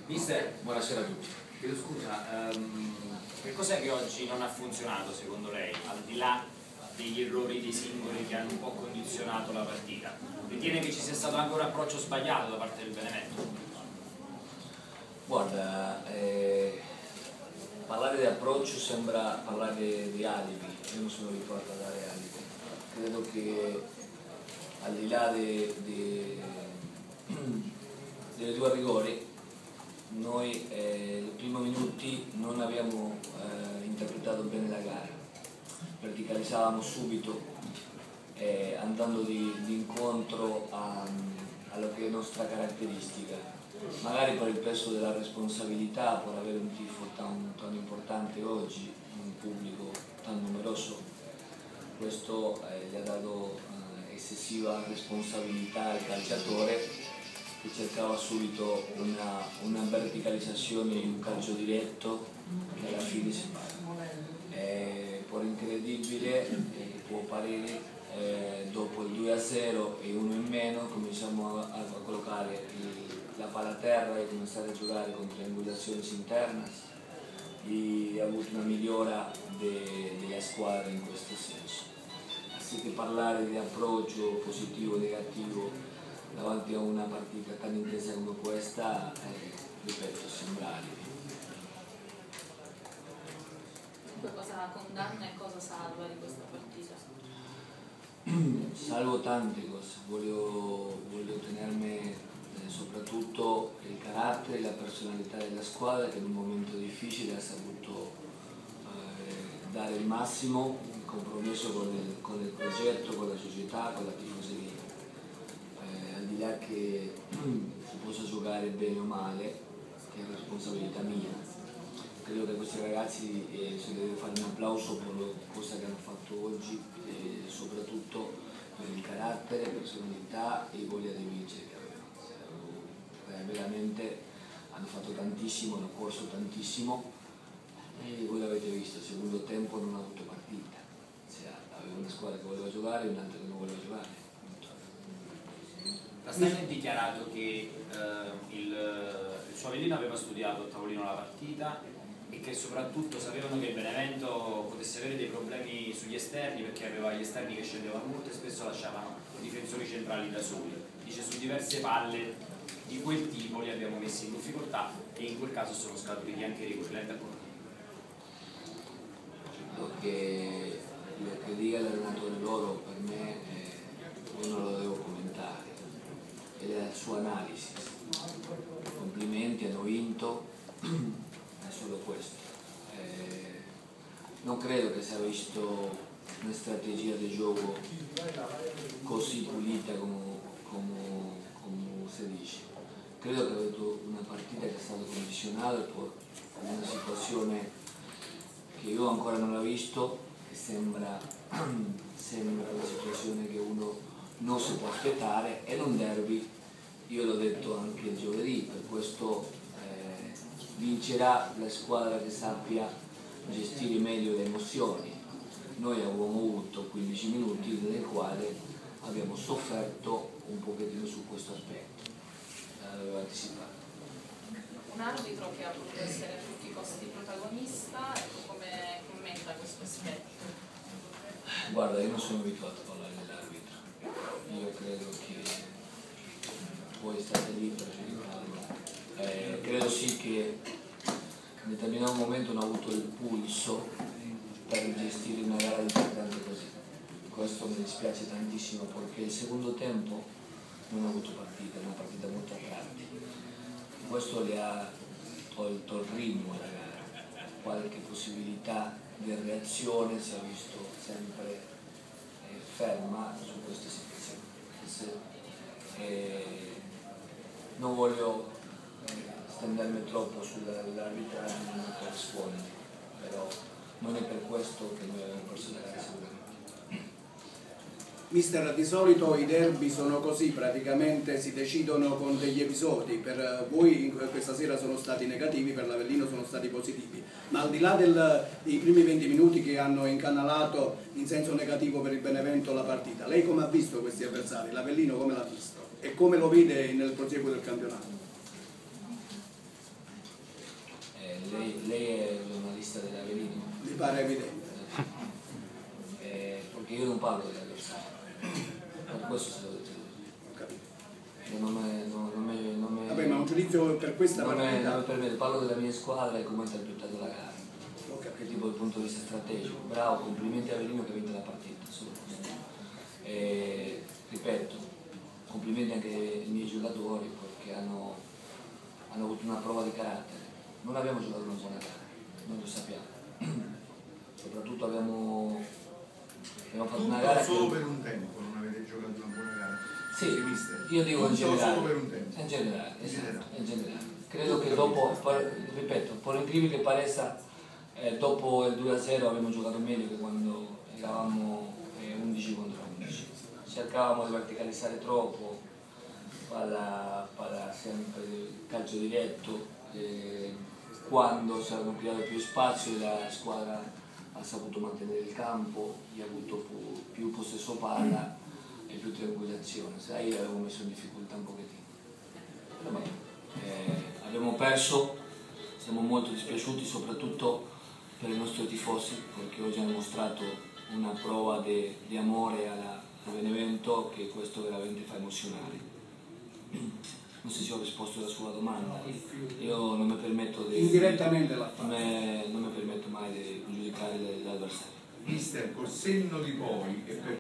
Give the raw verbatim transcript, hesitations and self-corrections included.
Mister, buonasera a tutti. Chiedo scusa, um, che cos'è che oggi non ha funzionato secondo lei, al di là degli errori dei singoli che hanno un po' condizionato la partita? Ritiene che ci sia stato anche un approccio sbagliato da parte del Benevento? Guarda, eh, parlare di approccio sembra parlare di alibi, io non sono abituato a dare alibi. Credo che al di là de, de, delle due rigori, noi eh, nei primi minuti non abbiamo eh, interpretato bene la gara, verticalizzavamo subito eh, andando di, di incontro a, alla che è nostra caratteristica, magari per il peso della responsabilità, per avere un tifo tan, tan importante oggi, un pubblico tan numeroso, questo eh, gli ha dato eh, eccessiva responsabilità al calciatore, che cercava subito una, una verticalizzazione in un calcio diretto che alla fine si paga. Eh, per incredibile eh, che può apparire, eh, dopo il due a zero e uno in meno cominciamo a, a collocare il, la palla a terra e cominciare a giocare con triangolazioni interne e ha avuto una migliora de, della squadra in questo senso. Anziché parlare di approccio positivo o negativo davanti a una partita tan intensa come questa, eh, ripeto, sembra alibi. Cosa condanna e cosa salva di questa partita? Salvo tante cose, voglio, voglio tenermi eh, soprattutto il carattere e la personalità della squadra, che in un momento difficile ha saputo eh, dare il massimo, il compromesso con il, con il progetto, con la società, con la tifoseria. Eh, al di là che si possa giocare bene o male, che è responsabilità mia, credo che a questi ragazzi eh, si deve fare un applauso per la cosa che hanno fatto oggi, e soprattutto per il carattere, personalità e voglia di vincere che avevano. Eh, veramente hanno fatto tantissimo, hanno corso tantissimo e voi l'avete visto, il secondo tempo non ha avuto partita, cioè, aveva una squadra che voleva giocare e un'altra che non voleva giocare. Castagne ha dichiarato che eh, il, il suo Avellino aveva studiato a tavolino la partita e che soprattutto sapevano che il Benevento potesse avere dei problemi sugli esterni, perché aveva gli esterni che scendevano molto e spesso lasciavano i difensori centrali da soli. Dice, su diverse palle di quel tipo li abbiamo messi in difficoltà e in quel caso sono scaturiti anche i rigori. Lei è d'accordo? Lo che, lo che dica l'allenatore loro per me eh, io non lo devo commentare, è la sua analisi. Complimenti, hanno vinto, è solo questo. Eh, non credo che sia visto una strategia di gioco così pulita come, come, come si dice. Credo che ha avuto una partita che è stata condizionata per una situazione che io ancora non l'ho visto, che sembra, sembra una situazione che uno non si può aspettare, e non derby, io l'ho detto anche il giovedì, per questo eh, vincerà la squadra che sappia gestire meglio le emozioni. Noi abbiamo avuto quindici minuti nei quali abbiamo sofferto un pochettino su questo aspetto, l'avevo anticipato. Un arbitro che ha voluto essere a tutti i costi protagonista, ecco, come commenta questo aspetto? Guarda, io non sono abituato a parlare dell'arbitro, io credo che voi state lì per giudicare. Eh, credo sì che in determinato momento non ho avuto il pulso per gestire una gara importante così. Questo mi dispiace tantissimo, perché il secondo tempo non ho avuto partita, è una partita molto a tratti. Questo le ha tolto il ritmo alla gara, qualche possibilità di reazione si è visto sempre eh, ferma su queste situazioni. Eh, non voglio eh, stendermi troppo sull'arbitraggio, non corrisponde, però non è per questo che noi abbiamo perso la gara sicuramente. Mister, di solito i derby sono così, praticamente si decidono con degli episodi, per voi questa sera sono stati negativi, per l'Avellino sono stati positivi, ma al di là del, dei primi venti minuti che hanno incanalato in senso negativo per il Benevento la partita, lei come ha visto questi avversari? L'Avellino come l'ha visto? E come lo vede nel proseguo del campionato? pare evidente. Eh, perché io non parlo dell'avversario, per questo se lo dico. Ho capito. Non me, non, non me, non me, Vabbè, ma un giudizio per questa non me, partita? non me permette, parlo della mia squadra e come ho interpretato la gara. Ho capito. Che tipo dal punto di vista strategico. Bravo, complimenti a Avellino che ha vinto la partita. Solo questo. E, ripeto, complimenti anche ai miei giocatori perché hanno, hanno avuto una prova di carattere. Non abbiamo giocato una buona gara, noi lo sappiamo. Soprattutto abbiamo, abbiamo fatto una gara solo che... per un tempo, non avete giocato una buona gara. Sì, io dico in generale, solo per un tempo. in generale, In esatto, generale. in generale. Credo che dopo, per- ripeto, per incredibile che parezza, eh, dopo il due a zero abbiamo giocato meglio che quando eravamo eh, undici contro undici. Cercavamo di verticalizzare troppo, palla, palla sempre calcio diretto, eh, quando si erano creati più spazio la squadra ha saputo mantenere il campo, gli ha avuto più, più possesso palla e più triangolazione. Sai, avevo messo in difficoltà un pochettino. Però vabbè, eh, abbiamo perso, siamo molto dispiaciuti soprattutto per i nostri tifosi perché oggi hanno mostrato una prova di amore alla, al Benevento che questo veramente fa emozionare. Non so se ho risposto alla sua domanda, io non mi permetto di, Indirettamente l'ha non fatto. me- non mi permetto mai di giudicare l'avversario. Mister, col senno di poi e per